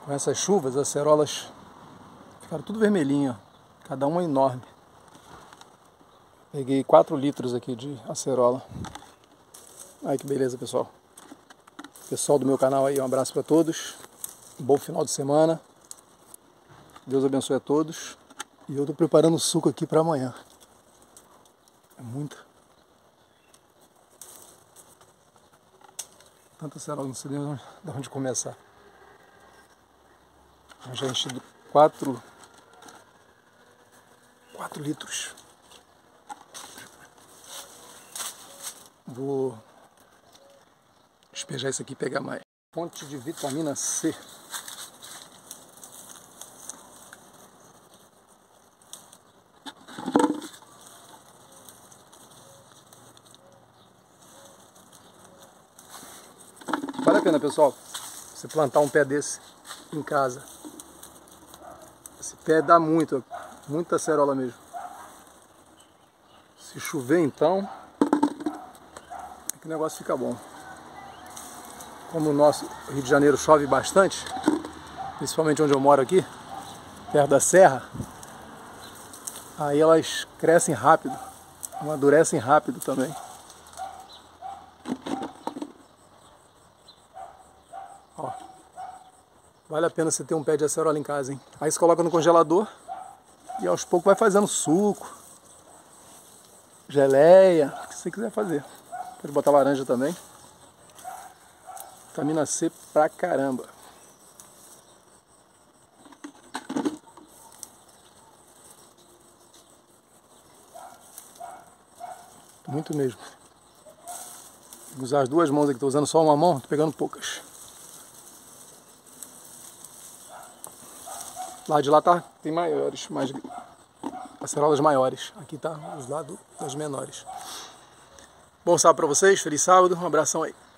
Com essas chuvas, as acerolas ficaram tudo vermelhinho, ó. Cada uma enorme. Peguei 4 litros aqui de acerola. Ai que beleza, pessoal. Pessoal do meu canal aí, um abraço para todos. Um bom final de semana. Deus abençoe a todos. E eu tô preparando o suco aqui para amanhã. É muita. Tanta acerola, não sei de onde começar. Eu já enchi 4 litros. Vou despejar isso aqui e pegar mais. Fonte de vitamina C. Vale a pena, pessoal, você plantar um pé desse em casa. Esse pé dá muita acerola mesmo. Se chover, então, é que o negócio fica bom. Como o nosso Rio de Janeiro chove bastante, principalmente onde eu moro aqui, perto da serra, aí elas crescem rápido, amadurecem rápido também. Ó, vale a pena você ter um pé de acerola em casa, hein? Aí você coloca no congelador e aos poucos vai fazendo suco, geleia, o que você quiser fazer. Pode botar laranja também. Vitamina C pra caramba. Muito mesmo. Vou usar as duas mãos aqui, estou usando só uma mão, estou pegando poucas. Lá de lá tem maiores, acerolas maiores. Aqui tá os lados das menores. Bom sábado para vocês, feliz sábado, um abração aí.